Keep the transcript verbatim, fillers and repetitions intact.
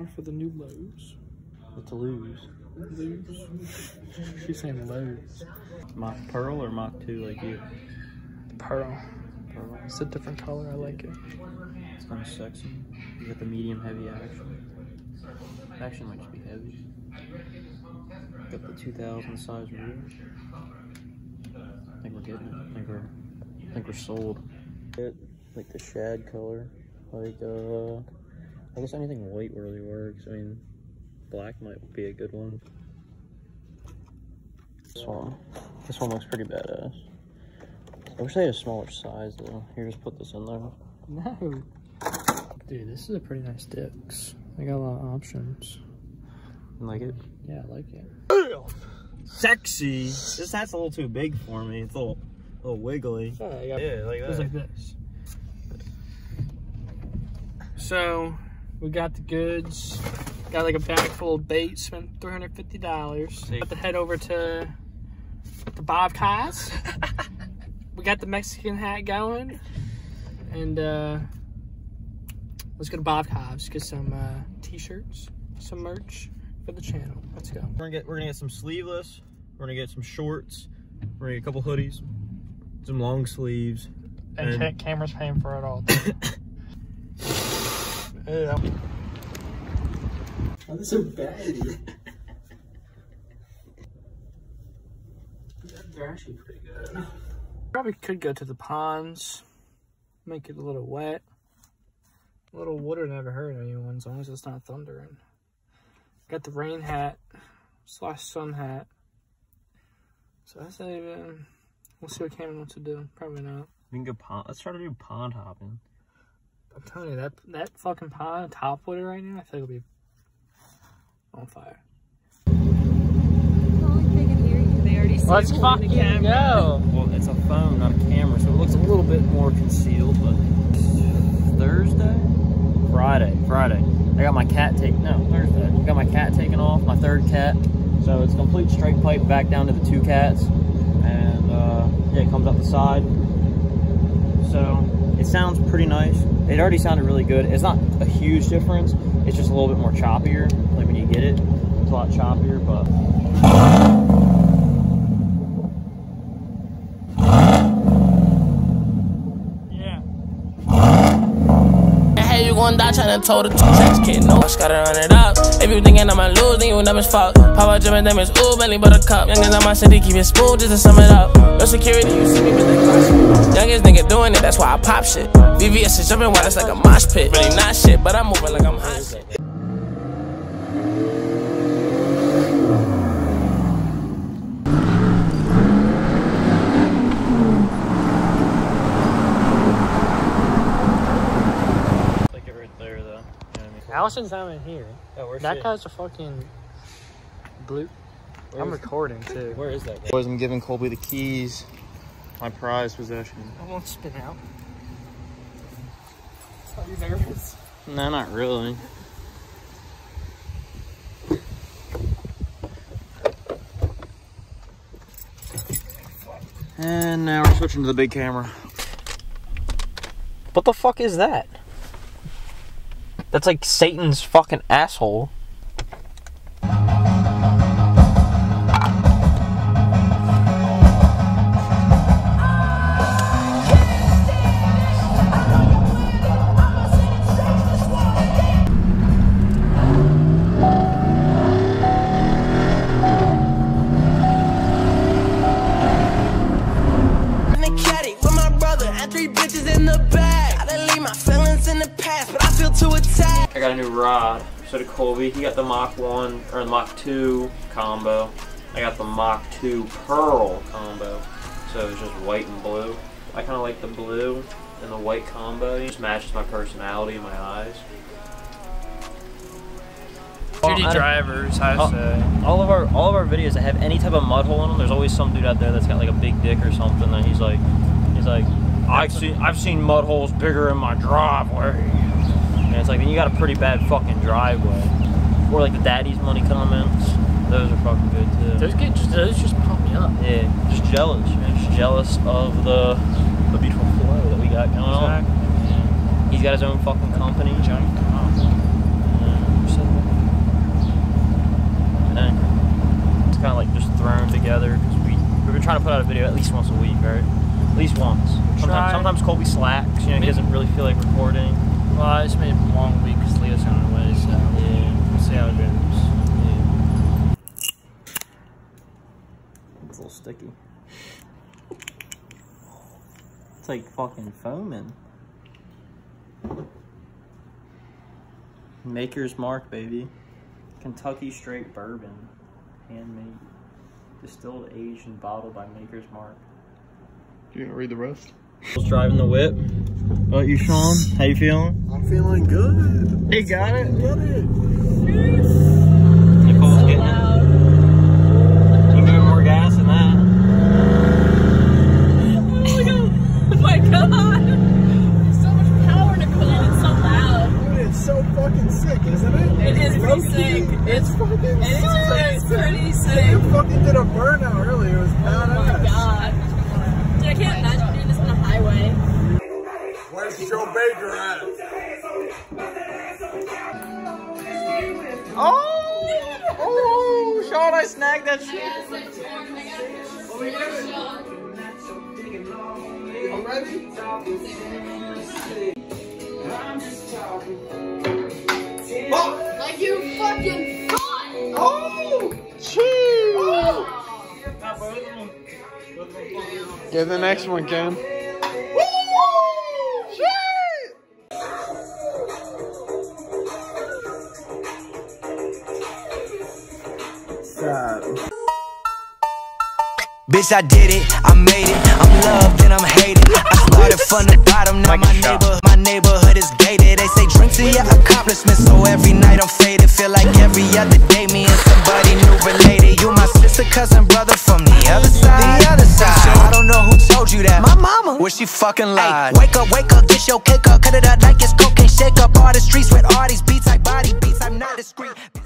Time for the new lows. What's a lose? Lows. She's saying lows. Mach Pearl or Mach two like you? Pearl. Pearl. It's a different color. I like it. It's kind of sexy. You got the medium heavy action. Action might just be heavy. Got the two thousand size rear. I think we're getting it. I think we're, I think we're sold. Like the shad color. Like, uh, I guess anything white really works. I mean, black might be a good one. This one, this one looks pretty badass. I wish they had a smaller size though. Here, just put this in there. No. Dude, this is a pretty nice Dix. They got a lot of options. You like it? Yeah, I like it. Sexy. This hat's a little too big for me. It's a little, a little wiggly. Yeah, yeah, like that. It's like this. So, we got the goods. Got like a bag full of bait. Spent three hundred fifty dollars. Got to head over to the Bobcats. We got the Mexican hat going. And uh, let's go to Bobcats. Get some uh, t-shirts, some merch for the channel. Let's go. We're gonna get we're gonna get some sleeveless. We're gonna get some shorts. We're gonna get a couple hoodies, some long sleeves, and, and camera's paying for it all. Yeah. Oh, this is so bad. They're actually pretty good. Probably could go to the ponds, make it a little wet. A little water never hurt anyone, as long as it's not thundering. Got the rain hat slash sun hat. So I say, um, we'll see what Cameron wants to do. Probably not. We can go pond. Let's try to do pond hopping. I'm telling you, that that fucking pond top water right now, I feel like it'll be on fire. Let's fucking go. Well, it's a phone, not a camera, so it looks a little bit more concealed. But Thursday, Friday, Friday. I got my cat taken. No, Thursday. I got my cat taken off. My third cat. So it's a complete straight pipe back down to the two cats, and uh, yeah, it comes up the side. So it sounds pretty nice. It already sounded really good. It's not a huge difference. It's just a little bit more choppier. Like when you get it, it's a lot choppier, but. Going down trying to told the two sex kid. No, I just gotta run it up. If you thinking I'ma lose, then you dumb as fuck. Papa Jim them is ooh, belly but a cup. Youngest on my city, keep it smooth just to sum it up. No security, you see me with the clutch. Youngest nigga doing it, that's why I pop shit. V V S is jumping wild, it's like a mosh pit. Really not shit, but I'm moving like I'm hot shit. Allison's not in here. Oh, where's that she? guy's a fucking blue. Where I'm recording too. Where is that guy? Boys, I'm giving Colby the keys. My prized possession. I won't spin out. Are you nervous? No, not really. And now we're switching to the big camera. What the fuck is that? That's like Satan's fucking asshole. I got a new rod. So did Colby. He got the Mach one or the Mach two combo. I got the Mach two Pearl combo. So it's just white and blue. I kind of like the blue and the white combo. It just matches my personality and my eyes. Shitty drivers, I all, say. All of our all of our videos that have any type of mud hole in them, there's always some dude out there that's got like a big dick or something. And he's like, he's like, I've seen I've seen mud holes bigger in my driveway. And it's like, then you got a pretty bad fucking driveway. Or like the daddy's money comments. Those are fucking good too. Those get just those just pump me up. Yeah, just jealous, man. Just jealous of the the beautiful flow that we got going exactly. on. He's got his own fucking company. Giant. Yeah, video at least once a week, right? At least once. Sometimes, sometimes Colby slacks, you know, he doesn't really feel like recording. Well, I just made a long week because Leo's on the way, so yeah, we'll see how it goes. Yeah. It's a little sticky. It's like fucking foaming. Maker's Mark, baby. Kentucky straight bourbon. Handmade. Distilled, aged, and bottled by Maker's Mark. You gonna read the rest? Was driving the whip. What you, Sean? How you feeling? I'm feeling good. He got it? Get it. Nicole's so getting loud. It. You moving more gas than that. Oh my god! There's so much power, Nicole. It's so loud. Dude, it's so fucking sick, isn't it? It is pretty sick. It's fucking it sick. is, it's pretty sick. You fucking did a burnout earlier. It was badass. Oh my god. Dude, I can't imagine doing this on a highway. Where's Joe Baker at? Oh! Oh! Sean, I snagged that shit. I'm ready. Oh, like you fucking thought! Oh! Cheese! Oh. Get the next one, Ken. Bitch, I did it, I made it, I'm loved and I'm hated. I started from the bottom, now my neighbor, my neighborhood is gated. They say drink to your accomplishments, so every night I'm faded. Feel like every other day me and somebody new related. You my sister, cousin, brother from the other side. The other side. I don't know who told you that. My mama. Where she fucking lied. Ay, wake up, wake up, get your cake up, cut it up like it's cocaine. Shake up all the streets with all these beats like body beats. I'm not discreet.